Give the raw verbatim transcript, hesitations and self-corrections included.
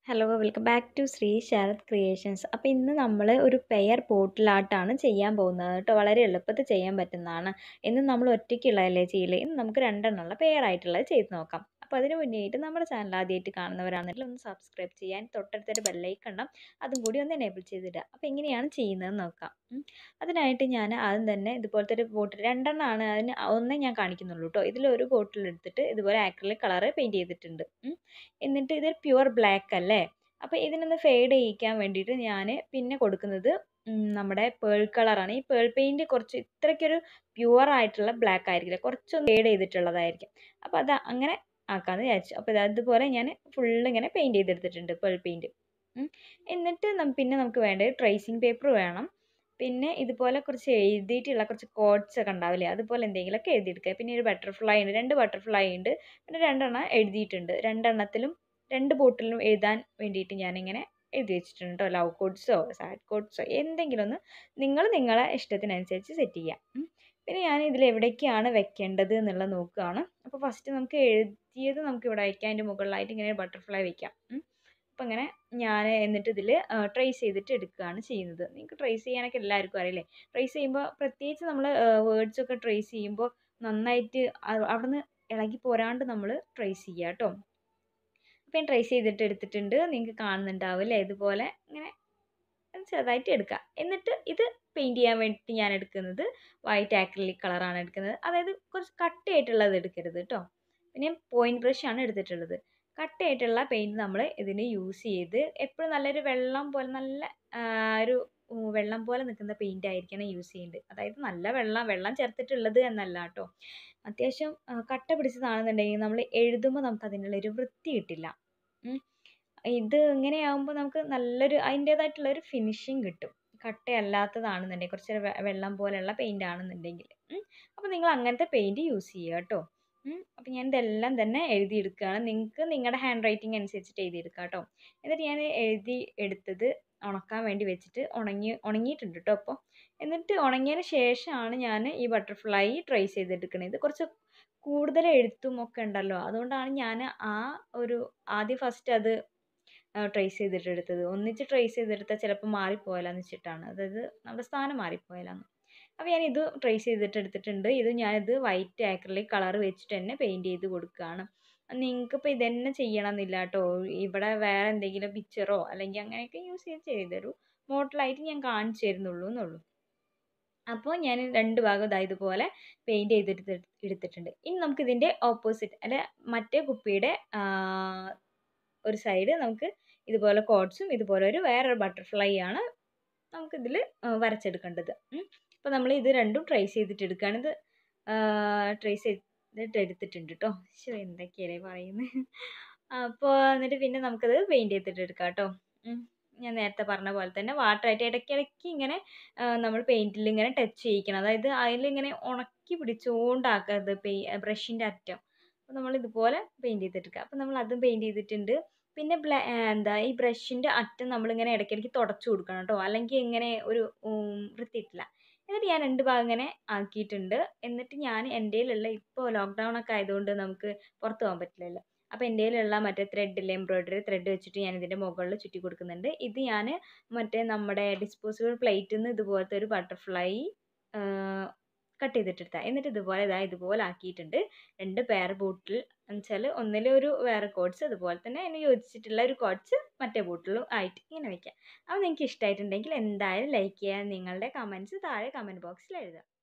Hello welcome back to Sri Sharath creations. അപ്പോൾ ഇന്ന് നമ്മൾ ഒരു പെയർ പോട്ടിലാട്ടാണ് ചെയ്യാൻ പോകുന്നത് കേട്ടോ. വളരെ എളുപ്പത്തിൽ ചെയ്യാൻ പറ്റുന്നതാണ്. ഇന്ന് നമ്മൾ ഒറ്റയ്ക്കുള്ളതല്ലേ ചെയ്യില്ലേ, ഇന്ന് നമുക്ക് രണ്ടെണ്ണമുള്ള പെയർ ആയിട്ടുള്ളത് ചെയ്ത് നോക്കാം. അപ്പോൾ അതിന് മുന്നേയായിട്ട് നമ്മുടെ ചാനൽ ആദ്യമായിട്ട് കാണുന്നവരാണെങ്കിൽ ഒന്ന് സബ്സ്ക്രൈബ് ചെയ്യാൻ തൊട്ടടുത്തൊരു ബെല്ലൈക്കൺ ഉണ്ടാവും, അതും കൂടി ഒന്ന് എനേബിൾ ചെയ്തിടുക. അപ്പോൾ എങ്ങനെയാണ് ചെയ്യുന്നതെന്ന് നോക്കാം. അതിനായിട്ട് ഞാൻ ആദ്യം തന്നെ ഇതുപോലത്തെ ഒരു ബോട്ടിൽ രണ്ടെണ്ണമാണ്, അതിന് ഒന്നേ ഞാൻ കാണിക്കുന്നുള്ളൂ കേട്ടോ. ഇതിലൊരു ബോട്ടിൽ എടുത്തിട്ട് ഇതുപോലെ ആക്രിലിക് കളറ് പെയിൻറ്റ് ചെയ്തിട്ടുണ്ട്. എന്നിട്ട് ഇത് പ്യുവർ ബ്ലാക്ക് അല്ലേ, അപ്പോൾ ഇതിനൊന്ന് ഫെയ്ഡ് ചെയ്യിക്കാൻ വേണ്ടിയിട്ട് ഞാൻ പിന്നെ കൊടുക്കുന്നത് നമ്മുടെ പേൾ കളറാണ്. ഈ പേൾ പെയിൻറ്റ് കുറച്ച് ഇത്രയ്ക്കൊരു പ്യുവർ ആയിട്ടുള്ള ബ്ലാക്ക് ആയിരിക്കില്ല, കുറച്ചൊന്ന് ഫെയ്ഡ് ചെയ്തിട്ടുള്ളതായിരിക്കും. അപ്പോൾ അത് അങ്ങനെ ആക്കാമെന്ന് വിചാരിച്ചു. അപ്പോൾ അതുപോലെ ഞാൻ ഫുള്ള് ഇങ്ങനെ പെയിൻറ്റ് ചെയ്തെടുത്തിട്ടുണ്ട് പേൾ പെയിൻറ്റ്. എന്നിട്ട് പിന്നെ നമുക്ക് വേണ്ടത് ട്രേസിങ് പേപ്പർ വേണം. പിന്നെ ഇതുപോലെ കുറച്ച് എഴുതിയിട്ടുള്ള കുറച്ച് കോഡ്സ് ഒക്കെ ഉണ്ടാവില്ലേ, അതുപോലെ എന്തെങ്കിലുമൊക്കെ എഴുതിയെടുക്കുക. പിന്നെ ഒരു ബട്ടർഫ്ലൈ ഉണ്ട്, രണ്ട് ബട്ടർഫ്ലൈ ഉണ്ട്, പിന്നെ രണ്ടെണ്ണം എഴുതിയിട്ടുണ്ട്. രണ്ടെണ്ണത്തിലും രണ്ട് ബോട്ടിലും എഴുതാൻ വേണ്ടിയിട്ട് ഞാനിങ്ങനെ എഴുതി വെച്ചിട്ടുണ്ട് കേട്ടോ. ലവ് കോഡ്സോ സാഡ് കോഡ്സോ എന്തെങ്കിലും ഒന്ന് നിങ്ങൾ നിങ്ങളെ ഇഷ്ടത്തിനനുസരിച്ച് സെറ്റ് ചെയ്യാം. പിന്നെ ഞാൻ ഇതിൽ എവിടേക്കാണ് വെക്കേണ്ടത് എന്നുള്ളത് നോക്കുകയാണ്. അപ്പോൾ ഫസ്റ്റ് നമുക്ക് എഴുതിയത് നമുക്ക് ഇവിടെ വയ്ക്കാം, അതിൻ്റെ മുകളിലായിട്ട് ഇങ്ങനെ ബട്ടർഫ്ലൈ വയ്ക്കാം. അപ്പോൾ അങ്ങനെ ഞാൻ എന്നിട്ട് ഇതിൽ ട്രേസ് ചെയ്തിട്ട് എടുക്കുകയാണ് ചെയ്യുന്നത്. നിങ്ങൾക്ക് ട്രേസ് ചെയ്യാനൊക്കെ എല്ലാവർക്കും അറിയില്ലേ. ട്രേസ് ചെയ്യുമ്പോൾ പ്രത്യേകിച്ച് നമ്മൾ വേർഡ്സൊക്കെ ട്രേസ് ചെയ്യുമ്പോൾ നന്നായിട്ട് അവിടുന്ന് ഇളകി പോരാണ്ട് നമ്മൾ ട്രേസ് ചെയ്യുക കേട്ടോ. അപ്പോൾ ഞാൻ ട്രേസ് ചെയ്തിട്ട് എടുത്തിട്ടുണ്ട്, നിങ്ങൾക്ക് കാണുന്നുണ്ടാവില്ലേ. ഇതുപോലെ ഇങ്ങനെ ചെറുതായിട്ട് എടുക്കുക. എന്നിട്ട് ഇത് പെയിൻറ്റ് ചെയ്യാൻ വേണ്ടിയിട്ട് ഞാൻ എടുക്കുന്നത് വൈറ്റ് ആക്രിലിക് കളറാണ് എടുക്കുന്നത്. അതായത് കുറച്ച് കട്ടയായിട്ടുള്ളത് എടുക്കരുത് കേട്ടോ. പിന്നെ പോയിൻറ്റ് ബ്രഷാണ് എടുത്തിട്ടുള്ളത്. കട്ടയായിട്ടുള്ള പെയിൻറ്റ് നമ്മൾ ഇതിന് യൂസ് ചെയ്ത് എപ്പോഴും നല്ലൊരു വെള്ളം പോലെ നല്ല ഒരു വെള്ളം പോലെ നിൽക്കുന്ന പെയിൻ്റ് ആയിരിക്കണം യൂസ് ചെയ്യേണ്ടത്. അതായത് നല്ല വെള്ളം വെള്ളം ചേർത്തിട്ടുള്ളത് എന്നല്ല കേട്ടോ. അത്യാവശ്യം കട്ട പിടിച്ചതാണെന്നുണ്ടെങ്കിൽ നമ്മൾ എഴുതുമ്പോൾ നമുക്ക് അതിനുള്ളൊരു വൃത്തി കിട്ടില്ല. ഇത് ഇങ്ങനെയാകുമ്പോൾ നമുക്ക് നല്ലൊരു അതിൻ്റേതായിട്ടുള്ളൊരു ഫിനിഷിങ് കിട്ടും. കട്ടയല്ലാത്തതാണെന്നുണ്ടെങ്കിൽ കുറച്ച് വെള്ളം പോലെയുള്ള പെയിൻ്റ് ആണെന്നുണ്ടെങ്കിൽ. അപ്പോൾ നിങ്ങൾ അങ്ങനത്തെ പെയിൻറ്റ് യൂസ് ചെയ്യുക കേട്ടോ. അപ്പോൾ ഞാൻ ഇതെല്ലാം തന്നെ എഴുതിയെടുക്കുകയാണ്. നിങ്ങൾക്ക് നിങ്ങളുടെ ഹാൻഡ് റൈറ്റിംഗ് അനുസരിച്ചിട്ട് എഴുതിയെടുക്കുക കേട്ടോ. എന്നിട്ട് ഞാൻ എഴുതി എടുത്തത് ഉണക്കാൻ വേണ്ടി വെച്ചിട്ട് ഉണങ്ങി ഉണങ്ങിയിട്ടുണ്ട് കേട്ടോ. അപ്പോൾ എന്നിട്ട് ഉണങ്ങിയതിന് ശേഷമാണ് ഞാൻ ഈ ബട്ടർഫ്ലൈ ട്രേസ് ചെയ്തെടുക്കുന്നത്. ഇത് കുറച്ച് കൂടുതൽ എഴുത്തും ഒക്കെ ഉണ്ടല്ലോ, അതുകൊണ്ടാണ് ഞാൻ ആ ഒരു ആദ്യം ഫസ്റ്റ് അത് ട്രേസ് ചെയ്തിട്ട് എടുത്തത്. ഒന്നിച്ച് ട്രേസ് ചെയ്തെടുത്താൽ ചിലപ്പോൾ മാറിപ്പോയാലെന്ന് വെച്ചിട്ടാണ്, അതായത് നമ്മുടെ സ്ഥാനം മാറിപ്പോയാലെന്ന്. അപ്പോൾ ഞാൻ ഇത് ട്രേസ് ചെയ്തിട്ട് എടുത്തിട്ടുണ്ട്. ഇത് ഞാനിത് വൈറ്റ് ആക്രിലിക് കളർ വെച്ചിട്ട് തന്നെ പെയിൻറ്റ് ചെയ്ത് കൊടുക്കുകയാണ്. നിങ്ങൾക്കിപ്പോൾ ഇതന്നെ ചെയ്യണമെന്നില്ല കേട്ടോ. ഇവിടെ വേറെ എന്തെങ്കിലും പിക്ചറോ അല്ലെങ്കിൽ അങ്ങനെയൊക്കെ യൂസ് ചെയ്ത് ചെയ്ത് തരൂ. മോഡലായിട്ട് ഞാൻ കാണിച്ചു തരുന്നുള്ളൂ എന്നുള്ളൂ. അപ്പോൾ ഞാൻ രണ്ട് ഭാഗം ഇതാ ഇതുപോലെ പെയിൻറ്റ് ചെയ്തെടുത്ത് എടുത്തിട്ടുണ്ട്. ഇനി നമുക്കിതിൻ്റെ ഓപ്പോസിറ്റ് അല്ലെ മറ്റേ കുപ്പിയുടെ ഒരു സൈഡ് നമുക്ക് ഇതുപോലെ കോഡ്സും ഇതുപോലെ ഒരു വേറൊരു ബട്ടർഫ്ലൈ ആണ് നമുക്കിതിൽ വരച്ചെടുക്കേണ്ടത്. അപ്പോൾ നമ്മൾ ഇത് രണ്ടും ട്രേസ് ചെയ്തിട്ട് എടുക്കുകയാണ്. ഇത് ട്രേസ് ചെയ്തിട്ട് എടുത്തിട്ടുണ്ട് കേട്ടോ. ശരി, എന്തൊക്കെയല്ലേ പറയുന്നത്. അപ്പോൾ എന്നിട്ട് പിന്നെ നമുക്കത് പെയിൻറ്റ് ചെയ്തിട്ട് എടുക്കാം കേട്ടോ. ഞാൻ നേരത്തെ പറഞ്ഞ പോലെ തന്നെ വാട്ടറായിട്ട് ഇടയ്ക്കിടയ്ക്ക് ഇങ്ങനെ നമ്മൾ പെയിൻറ്റിൽ ഇങ്ങനെ ടച്ച് ചെയ്യിക്കണം. അതായത് അതിലിങ്ങനെ ഉണക്കി പിടിച്ചുകൊണ്ടാക്കരുത് പെയ് ബ്രഷിൻ്റെ അറ്റം. അപ്പോൾ നമ്മൾ ഇതുപോലെ പെയിൻറ്റ് ചെയ്തെടുക്കുക. അപ്പോൾ നമ്മൾ അതും പെയിൻറ്റ് ചെയ്തിട്ടുണ്ട്. പിന്നെ ബ്ലാ എന്താ ഈ ബ്രഷിൻ്റെ അറ്റം നമ്മളിങ്ങനെ ഇടയ്ക്കിടയ്ക്ക് തുടച്ചു കൊടുക്കണം കേട്ടോ, അല്ലെങ്കിൽ ഇങ്ങനെ ഒരു വൃത്തിയിട്ടില്ല. എന്നിട്ട് ഞാൻ രണ്ട് ഭാഗം ഇങ്ങനെ ആക്കിയിട്ടുണ്ട്. എന്നിട്ട് ഞാൻ എൻ്റെ കയ്യിലുള്ള ഇപ്പോൾ ലോക്ക്ഡൗൺ ഒക്കെ ആയതുകൊണ്ട് നമുക്ക് പുറത്ത് പോകാൻ പറ്റില്ലല്ലോ. അപ്പോൾ എൻ്റെ കയ്യിലുള്ള മറ്റേ ത്രെഡില്ലേ, എംബ്രോയ്ഡറി ത്രെഡ് വെച്ചിട്ട് ഞാൻ ഇതിൻ്റെ മുകളിൽ ചുറ്റി കൊടുക്കുന്നുണ്ട്. ഇത് ഞാൻ മറ്റേ നമ്മുടെ ഡിസ്പോസിബിൾ പ്ലേറ്റിൽ നിന്ന് ഇതുപോലത്തെ ഒരു ബട്ടർഫ്ലൈ കട്ട് ചെയ്തിട്ടെടുത്താൽ. എന്നിട്ട് ഇതുപോലെ ഇതാ ഇതുപോലെ ആക്കിയിട്ടുണ്ട്. രണ്ട് പെയർ ബോട്ടിൽ എന്ന് വെച്ചാൽ ഒന്നിൽ ഒരു വേറെ കോഡ്സ്, അതുപോലെ തന്നെ അതിന് യോജിച്ചിട്ടുള്ള ഒരു കോഡ്സ് മറ്റേ ബോട്ടിലും ആയിട്ട് ഇങ്ങനെ വയ്ക്കാം. അപ്പോൾ നിങ്ങൾക്ക് ഇഷ്ടമായിട്ടുണ്ടെങ്കിൽ എന്തായാലും ലൈക്ക് ചെയ്യുക. നിങ്ങളുടെ കമൻറ്റ്സ് താഴെ കമൻറ്റ് ബോക്സിൽ എഴുതുക.